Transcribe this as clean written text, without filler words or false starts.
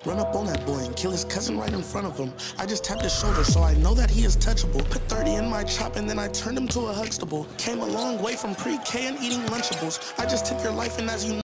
Run up on that boy and kill his cousin right in front of him. I just tapped his shoulder so I know that he is touchable. Put 30 in my chop and then I turned him to a Huxtable. Came a long way from pre-K and eating Lunchables. I just took your life and as you